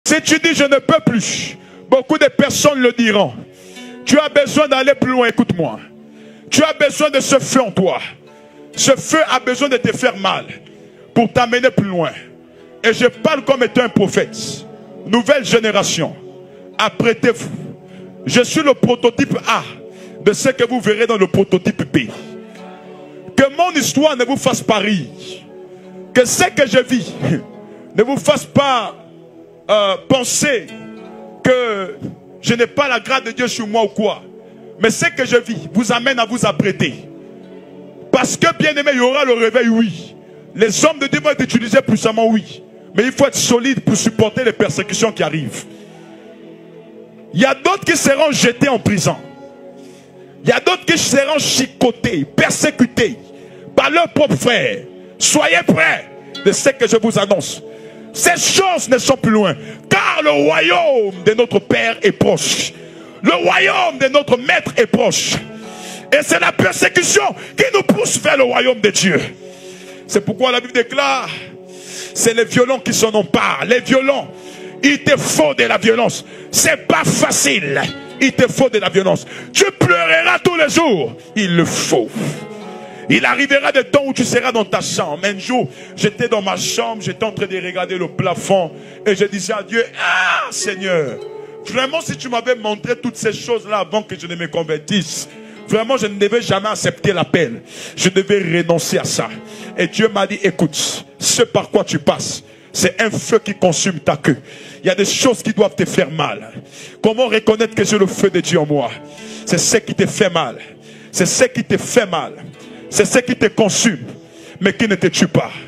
Si tu dis je ne peux plus, beaucoup de personnes le diront. Tu as besoin d'aller plus loin, écoute-moi. Tu as besoin de ce feu en toi. Ce feu a besoin de te faire mal pour t'amener plus loin. Et je parle comme étant un prophète. Nouvelle génération, apprêtez-vous. Je suis le prototype A de ce que vous verrez dans le prototype B. Que mon histoire ne vous fasse pas rire. Que ce que je vis ne vous fasse pas penser que je n'ai pas la grâce de Dieu sur moi ou quoi. Mais ce que je vis vous amène à vous apprêter. Parce que bien aimé, il y aura le réveil, oui. Les hommes de Dieu vont être utilisés puissamment, oui. Mais il faut être solide pour supporter les persécutions qui arrivent. Il y a d'autres qui seront jetés en prison. Il y a d'autres qui seront chicotés, persécutés par leurs propres frères. Soyez prêts de ce que je vous annonce. Ces choses ne sont plus loin. Car le royaume de notre Père est proche. Le royaume de notre Maître est proche. Et c'est la persécution qui nous pousse vers le royaume de Dieu. C'est pourquoi la Bible déclare, c'est les violents qui s'en emparent. Les violents, il te faut de la violence. C'est pas facile. Il te faut de la violence. Tu pleureras tous les jours. Il le faut. Il arrivera des temps où tu seras dans ta chambre. Un jour, j'étais dans ma chambre, j'étais en train de regarder le plafond. Et je disais à Dieu, ah Seigneur, vraiment si tu m'avais montré toutes ces choses-là avant que je ne me convertisse, vraiment je ne devais jamais accepter l'appel. Je devais renoncer à ça. Et Dieu m'a dit, écoute, ce par quoi tu passes, c'est un feu qui consume ta queue. Il y a des choses qui doivent te faire mal. Comment reconnaître que j'ai le feu de Dieu en moi? C'est ce qui te fait mal. C'est ce qui te fait mal. C'est ce qui te consume, mais qui ne te tue pas.